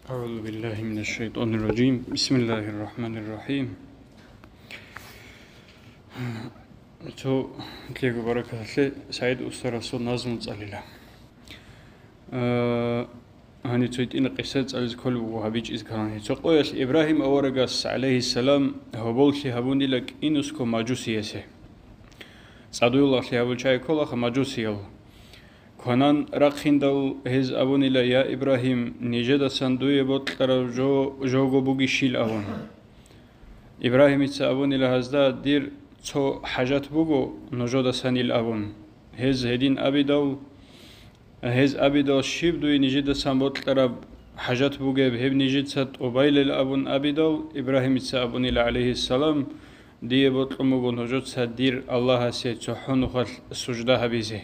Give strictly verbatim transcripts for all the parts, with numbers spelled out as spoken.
أعوذ بالله من الشيطان الرجيم بسم الله الرحمن الرحيم تو تلقوا بركة الله سعيد أستاذ رسول نازم صليلا هني تريد إن قصة على كل وهابيج إذ كان هي تقول إبراهيم أورجس عليه السلام هو بولش هبوني لك إنسكو ماجوسيسه صدق الله هبول شيء كله خماجوسيل كونان رخيندل هز أبوني لا يا إبراهيم نجد صندوق بطل جو جوجو بوجي شيل أبون إبراهيم يتس أبوني لا هزدا دير تو حاجات بوجو نجود سنيل أبون هز هدين أبيدل هز أبيدل شيب دوي نجد صن بطل حاجات بوجي بهب نجد سات أبيل الأبون أبيدل إبراهيم يتس أبوني لا عليه السلام دي بطل مجو نجود سات دير الله سيتحون خل سجدها بيزه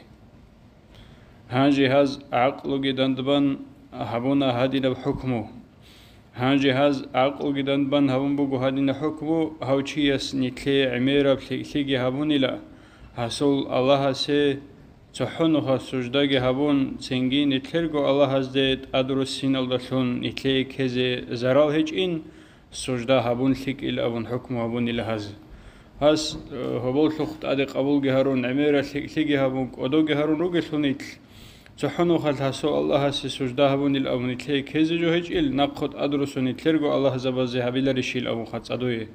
هان جهاز عقل جدندبان هبونا هادين بحكمه هان جهاز عقل جدندبان هبون بقو هادين حكمه هاوشيس نتلي عميرة بلي هبوني لا حصل الله سي تحنوها سجداء هبون سنجي نتلرقو الله زيت أدرسين الدشون نتلي كذا زرال هج إن سجداء هبون لك إلى أبون حكمه هبون إلى هز هاس هبول شخت أدق قبول جهرون عميرة لي هبون ودو جهرون روجلون نتل تحنو خل حسو الله سي سجده هبون الأبون تلي كيزي جو هج إل نقخد أدرسوني تلرقو الله زبازي هبيلا رشيل أبون خد صدوه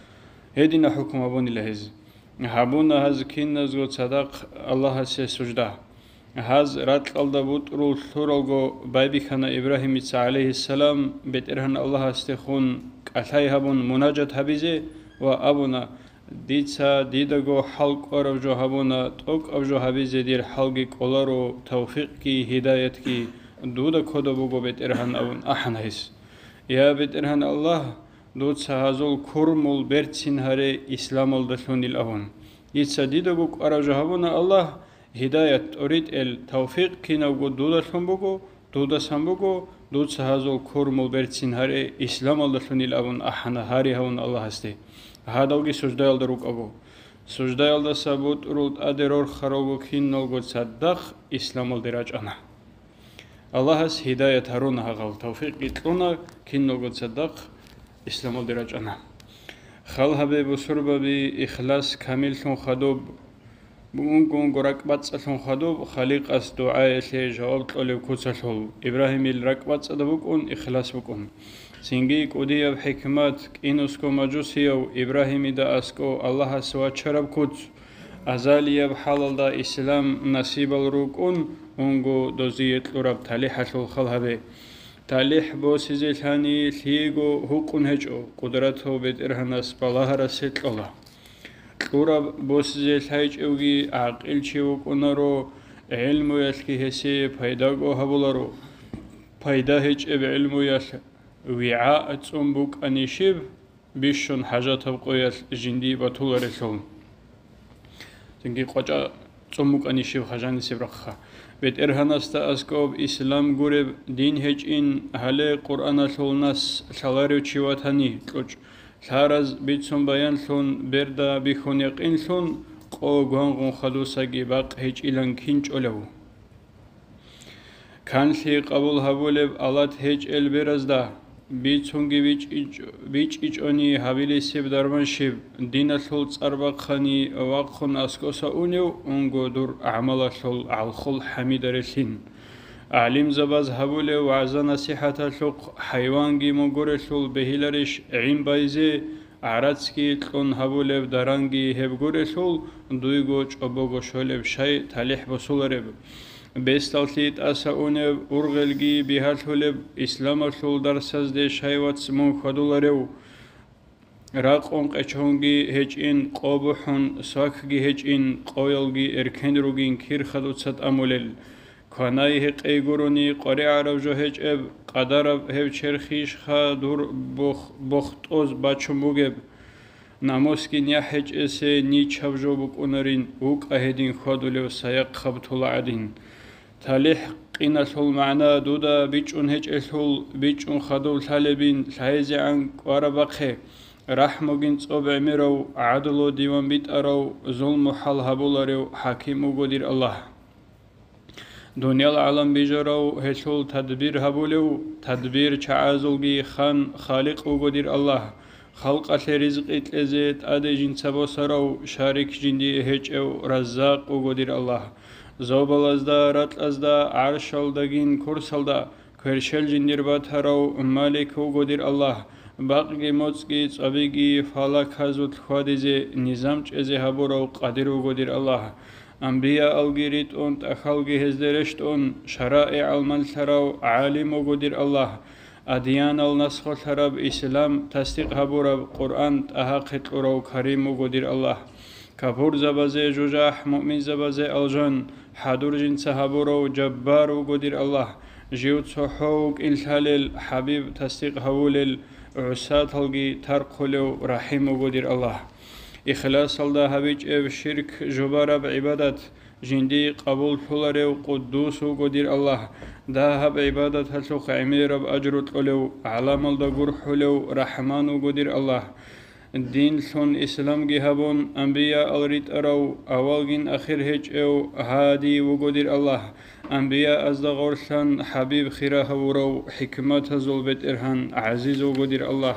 هيدنا حكم هبون الهز هبون هز كين نزغو صدق الله سي سجده هز رات قلدا بوت رو ثورلغو بايبي خانا إبراهيم عليه السلام بترهن الله استخون قتاي هبون مناجات هبيزي وأبونا ديتسا ديدغو حلق أرجو هبونا توك أرجو هبيزي دير حلقي قولارو توفيق كي هدايت كي دودا كودو بوغو بترهن أبون أحن هيس يا بترهن الله دود سهازول كورمول برتسين هاري إسلام الدشون الأبون ديتسا ديدغو أرجو هبونا الله هدايت أريد التوفيق كي نوغو دودا شون بوغو دودا سن بوغو دود سهازول كورمول برتسين هاري إسلام الدشون الأبون أحن هاري هون الله هستي هذا وجه سجدة يلدروك أبو سجدة يلدا سبوت رود أدرور خروجو كين نلقو تصدق إسلام الدراج أنا الله هس هداية هرونا هغال توفيق يطلونا كين نلقو تصدق إسلام الدراج أنا خال هبي بسربة بإخلاص كامل شون خدوب بونكون غرقبات شون خدوب خالق أس دعاء لي جواب طلب كوتسل إبراهيم الرقبات صدبكون إخلاص بكون سينجي قودية بحكمات إنوسكو مجوسيو إبراهيم دا أسكو الله سوا چرب كوت أزالية بحلال دا إسلام نصيب الروكون ونغو دوزيت لرب تاليح الخلهبه تاليح بو سيزيلاني ليغو حقون هجو قدرته بدرهنس بالله رسيت الله لرب بو سيزيلهاج اوغي عقل چيوكونارو علمو يلكي هسي پايداغو هبولارو پايدا هج اب علمو يلك وعاء تنبوك أنيشيب بيشون حاجات بقوية جندي بطول رسول تنجي قجا تنبوك أنيشيب حاجاني سبرقها بيت إرهانستا أسكوب إسلام غورب دين هج إن هالي قرآن شولناس شلاريو چيواتاني تلوج شارز بيتسون بيان شون بردا بيخون يقين شون قو غانغون خدوساقي باق هج إلان كينج أولو كان لي قبول هبولب ألات هج البرزدا بيتونغي بيج بيج إجوني هابيلي سيب درمان شيب دين الخلط أربع خاني واقخن أسكوسا أونيو أنغو دور أعمال الخل عالخل حميد رسين أعلم زباز هبولي وعزا نصيحة الشق حيوانجي مغور الخل بهيلرش عين بايزي عراتسكي تلون هبولي درانجي هبغور الخل دويغوش أبوغو شولب شاي تاليح بسولرب بيستالتيت أساونب أرغلجي بهالحلب إسلام الحل درسز دي شايوات سمون خدولاريو راقون قچونجي هجين قابوحون ساكجي هجين قويلجي إركندروجين كير خدوتسات أمولل كاناي هق ايگوروني قري عرب جو هج اب قدرب هب چرخيش خا دور بخ بختوز باچموگب ناموسكي نيا هج اسي ني چابجو بقونرين وق اهدين خدولو سايق خبطولا عدين تاليح قينا الحل معنا دودا بيچون هج الحل بيچون خدول طالبين حيزي عن قربقه رحموگين صوب عمرو عدلو ديوان بيت ارو ظلم حل هبولارو حكيم وقدير الله دنيا العالم بيجرو هشول تدبير هبولو تدبير شعازولجي خان خالق وقدر الله خلق أشي رزق إتلزيت أدي جن سبو سرو شارك جندي هج أو رزاق وقدر الله زوبل أزدا رتل أزدا عرشل دقين كرسل دا كرشل جندير باتهرو مالك وقدر الله باقي موتسكي صبيقي فالك هزوت خوادزي نظام چزي هبورو قدر وقدر الله أنبياء الجريت أنت أخلقي هزدرشت أن شرائع المنثرو عالم وقدر الله أديان النسخ الحرب إسلام تصديق هبورب قرآن أحقت أرو كريم وقدر الله كفور زبازي جوجاح مؤمن زبازي الجن حضور جنس هبورو جبار وقدر الله جيوت صحوك الحلل حبيب تصديق هولل عسات هلقي ترقلو رحيم وقدر الله إخلاص الله هبيج إب شرك جبارة بعبادة جندي قبول فلارو قدوس وقدر الله ده هب عبادة هلسوق عمير بأجر طلو علام الدقور حلو رحمان وقدر الله الدين سن إسلام جهبون أنبياء الريت أرو أولين أخير هج أو هادي وقدر الله أنبياء أزدغور سن حبيب خيره ورو حكمة زلبت إرهان عزيز وقدر الله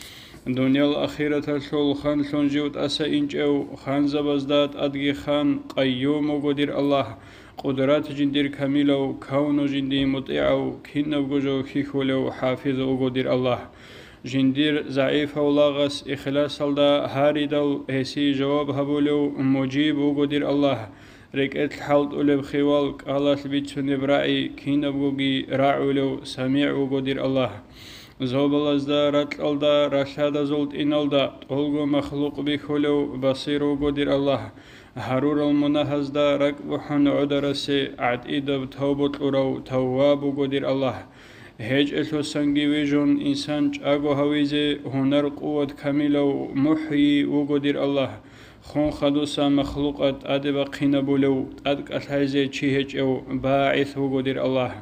دنيا الأخيرة شول خان شون جوت أسا إنج أو خان زبزدات أدغي خان قيوم وقدر الله قدرات جندير كاملو كون جندي مطيعو كين وجو خيخولو حافظ وقدر الله جندير ضعيف ولاغس إخلاص الله هاردو هسي جواب هبولو مجيب وقدر الله ركعت حلط أولب خوال قالت بيتسون برائي كين وجوغي راعولو سميع وقدر الله زوبل أزدا رتل ألدا رشاد زولت إن ألدا طولغو مخلوق بخلو بصير وقدر الله هرور المنهز دا ركب حن عدرسي عد إدب توبت أرو تواب وقدر الله هج إلو سنگي ويجون إنسان جاگو هويزي هنر قوة كاملو محيي وقدر الله خون خدوسا مخلوقات أدب قينبولو أدك أتحيزي چي هج أو باعث وقدر الله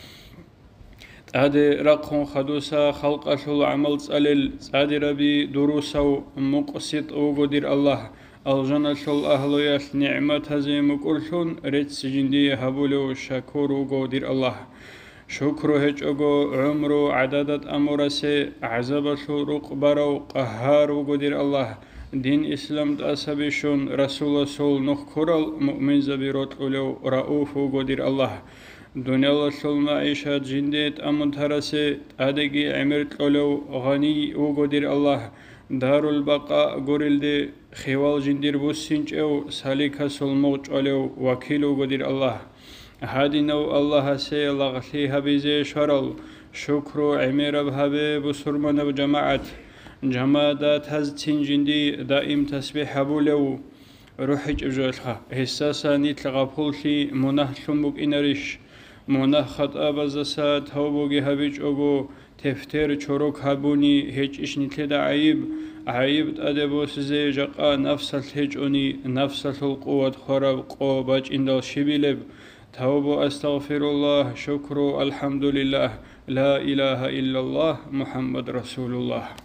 أدي رقم خدوسا خلق أشل عمل سألل أدي ربي دروسا مقصد وقدر الله الجنة شل أهلو يش نعمة هزي مقرشون ريت سجندي هبولو شكور وقدر الله شكر هج أغو عمرو عددت أمورسي عذاب شروق برو قهار وقدر الله دين إسلام تأسبشون رسول سول نخكرل مؤمن زبيروت أولو رؤوف وقدر الله دنيا الله معيشة جندت أمن ترسي أدقي عمرت أولو غني وقدر الله دار البقاء قرلد خوال جندير بوسينج أو ساليكا سلموج أولو وكيل وقدر الله هادي نو الله سي لغتي هبيزي شرل شكر عمير بهبي بسرمان بجماعة جماعات هزتين جندي دائم تسبيح هبولو روحي جبجوتها حساسا نيتلغا بولشي منه شمبوك إنريش منه خطأ بزسا توبوغي هبيج أغو تفتير چوروك هبوني هيج إش نتلدا عيب عيب أدبو سزي جاقا نفس الهجوني نفس القوة خراب قوباج إندال شبيلب توبو أستغفر الله شكر الحمد لله لا إله إلا الله محمد رسول الله